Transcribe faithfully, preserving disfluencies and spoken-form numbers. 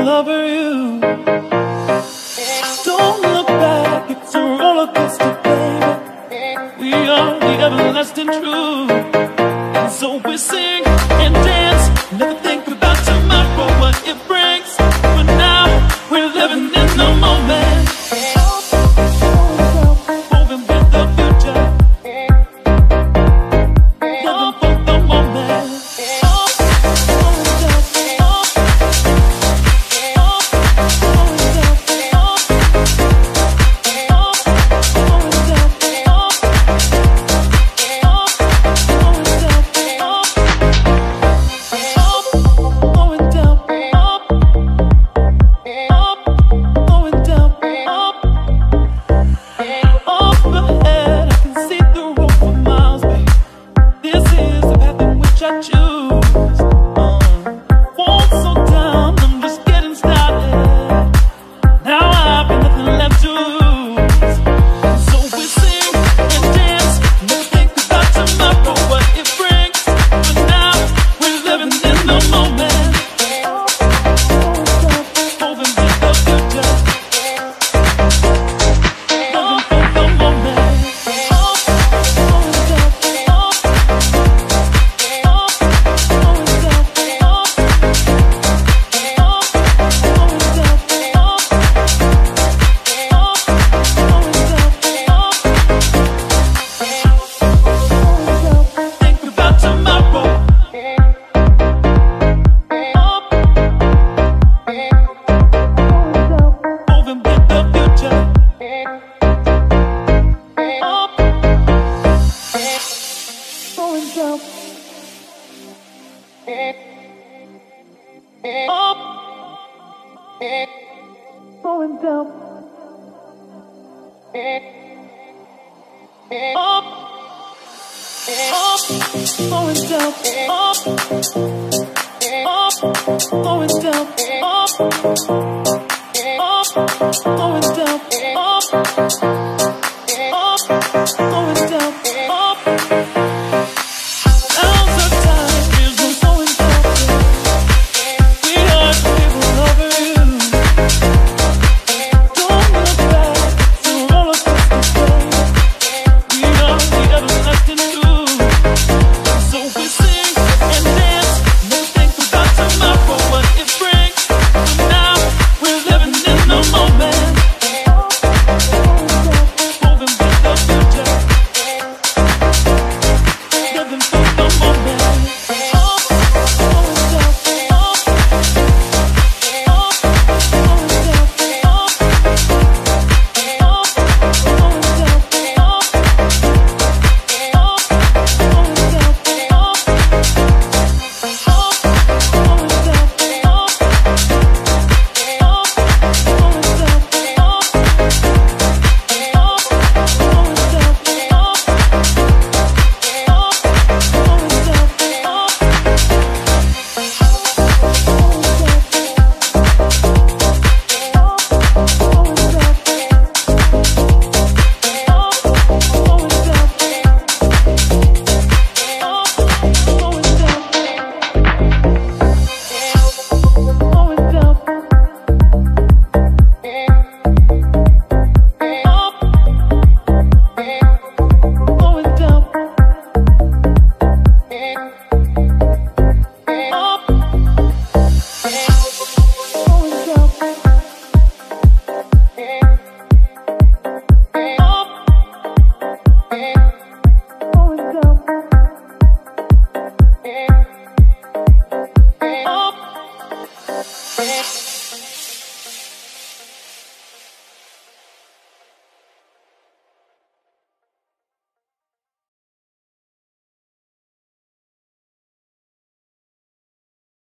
all over you. Don't look back, it's a roller coaster, baby. We are the everlasting truth. And so we sing and dance, never think about tomorrow, what it brings. But now we're living in the moment, moving with the future, living for the moment. Up, going down. Up, up, going down. Up, up, going down. Up, up, going down. Up.